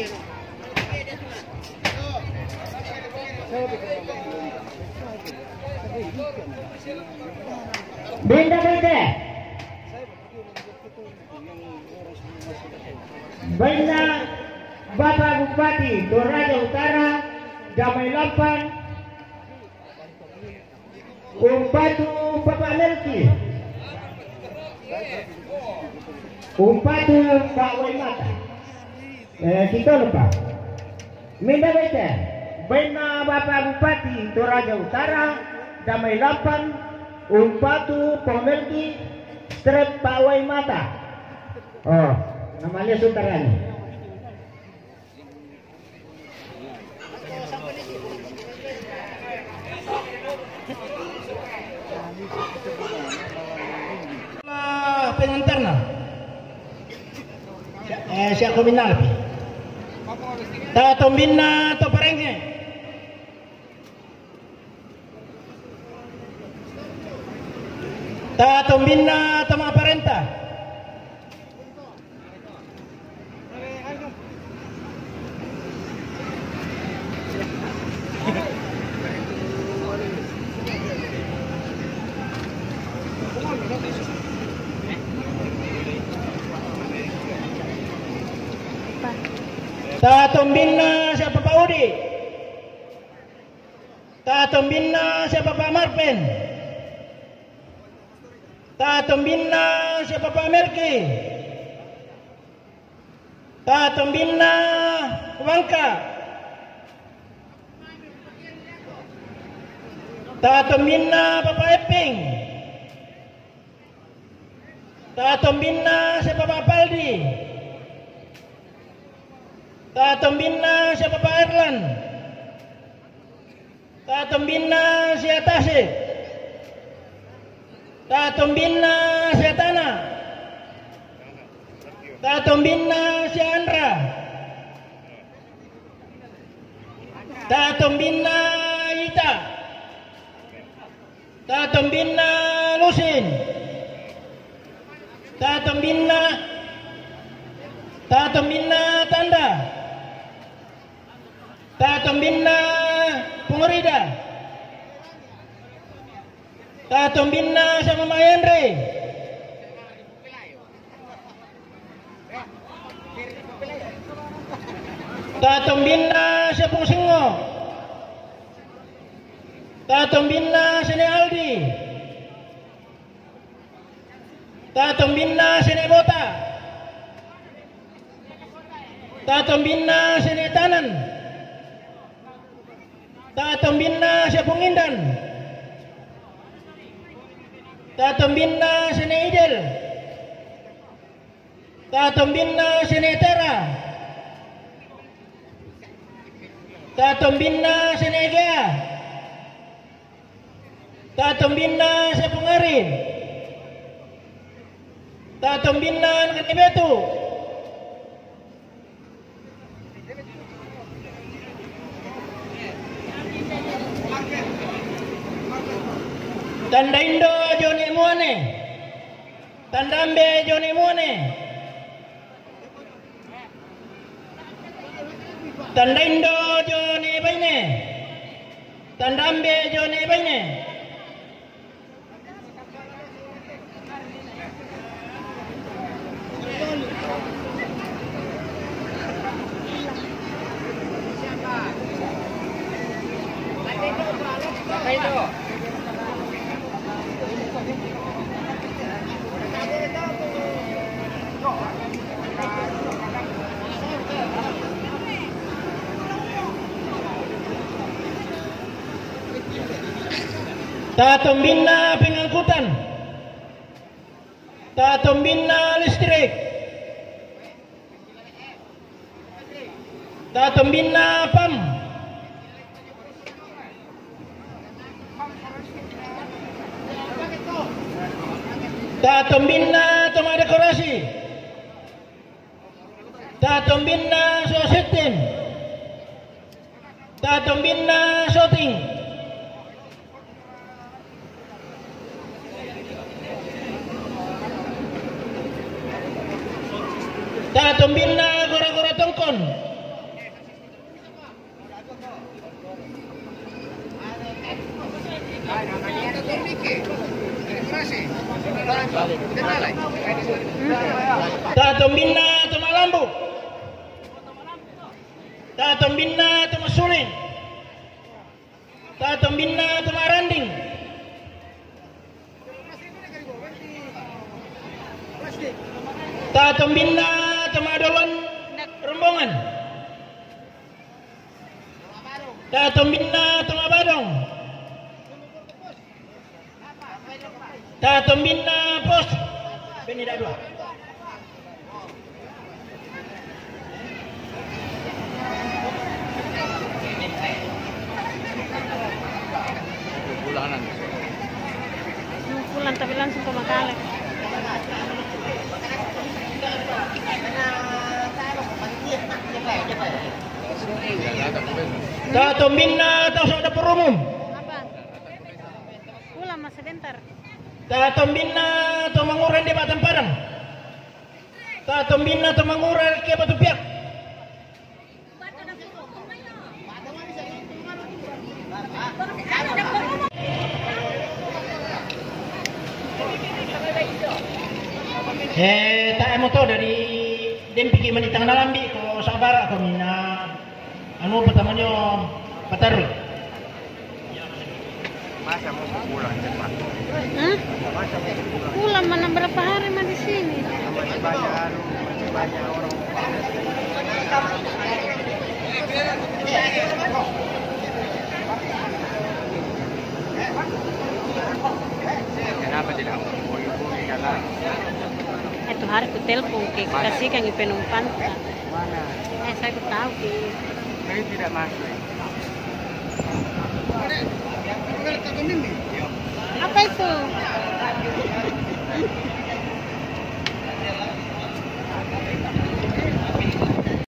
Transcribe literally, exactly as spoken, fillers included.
Benda benda. Benda Bapak Bupati Toraja Utara Damai Lapan Umpatu Bapak Melki Umpatu Pak Waimata eh, kita lupa Benda benda. Benda Bapak Bupati Toraja Utara Damai Lapan Umpatu Pemelki Strep Pak Waimata. Oh, namanya saudaranya. Pengantarna. Eh, siya komunal. Ta tombina to parenge. Ta tombina to mga parenta. Ta tombina siya Papa Udi. Ta tombina siya Papa Marpen. Ta tombina siya Papa Melki. Ta tombina Wangka. Ta tombina Papa Eping. Ta tombina siya Papa Paldi. Ta tombina siya Papa Erlan. Ta tombina siya Tasik. Ta tombina siya Tana. Ta tombina siya Andra. Ta tombina Ita. Ta tombina Lusin. Ta tombina Ta tombina Tanda. Ta tombina Pungurida. Ta tombina sa Mama Henry. Ta tombina sa Pungsingo. Ta tombina sa ni Aldi. Ta tombina sa ni Bota. Ta tombina sa ni Tanan. Ta tombina sa Pungindan. Ta tombina sa ni Idel. Ta tombina sa ni Tera. Ta tombina sa ni Egea. Ta tombina sa Pungarin. Ta tombina ng Kanibetu. Tandaindo Joni Muane. Tandambe Joni Muane. Tandaindo Joni Baine. Tandambe Joni Baine. Tandaindo. Ta tombina pengangkutan. Ta tombina listrik. Ta tombina pam. Ta tombina toma dekorasi. Ta tombina sositin. Ta tombina shooting. Ta tombina gora-gora tongkon. Tatombina Tumalambu. Tatombina Tumasuling. Tatombina Tumaranding. Tatombina Tumadolon Rombongan. Tatombina Tumabadong. Tatombina Pos. Benida dua. Bulanan. Pulang tapi langsung ke Makalek. Tatombina Tasok Dapur Umum. Apa? Pulang mas sebentar. Tatombina Tumanguran di Batam Padang. Tatombina Tumanguran ke Batu Piak. Eh, tak emo to dari dempiki manitang nalambi ko sabara ko mina anu pertamanya patarul. Masa mau pulang cepat? Hah? Masa mau pulang? Pulang mana berapa hari mah di sini? Masih banyak anu, masih banyak orang. Kenapa tidak mau hubungi karena Itu hari ku telepon ke kasih kang penumpang. mana? Eh saya ku tahu ke. Saya tidak masuk. Apa itu?